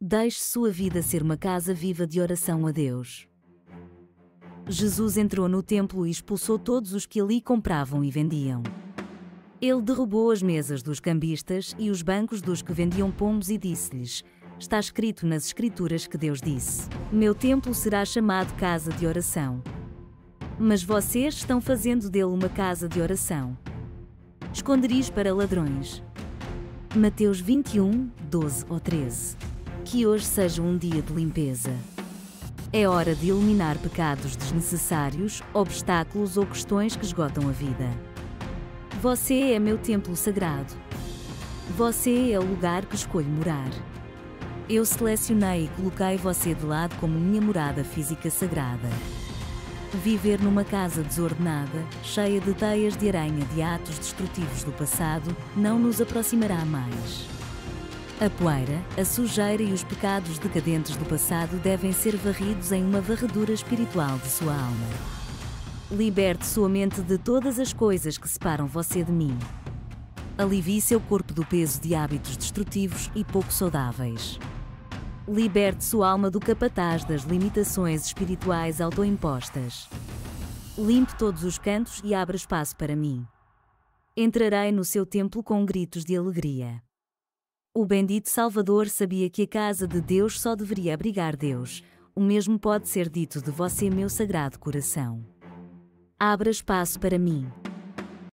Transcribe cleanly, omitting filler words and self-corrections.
Deixe sua vida ser uma casa viva de oração a Deus. Jesus entrou no templo e expulsou todos os que ali compravam e vendiam. Ele derrubou as mesas dos cambistas e os bancos dos que vendiam pombos e disse-lhes: está escrito nas Escrituras que Deus disse: meu templo será chamado casa de oração. Mas vocês estão fazendo dele uma casa de oração. Esconderijos para ladrões. Mateus 21, 12 ou 13. Que hoje seja um dia de limpeza. É hora de eliminar pecados desnecessários, obstáculos ou questões que esgotam a vida. Você é meu templo sagrado. Você é o lugar que escolho morar. Eu selecionei e coloquei você de lado como minha morada física sagrada. Viver numa casa desordenada, cheia de teias de aranha de atos destrutivos do passado, não nos aproximará mais. A poeira, a sujeira e os pecados decadentes do passado devem ser varridos em uma varredura espiritual de sua alma. Liberte sua mente de todas as coisas que separam você de mim. Alivie seu corpo do peso de hábitos destrutivos e pouco saudáveis. Liberte sua alma do capataz das limitações espirituais autoimpostas. Limpe todos os cantos e abra espaço para mim. Entrarei no seu templo com gritos de alegria. O bendito Salvador sabia que a casa de Deus só deveria abrigar Deus. O mesmo pode ser dito de você, meu sagrado coração. Abra espaço para mim.